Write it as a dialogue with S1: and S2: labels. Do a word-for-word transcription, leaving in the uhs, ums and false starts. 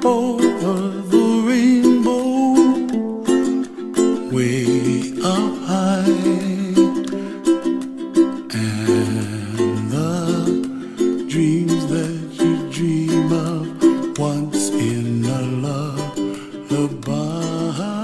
S1: over the rainbow, way up high, and the dreams that you dream of once in a lullaby.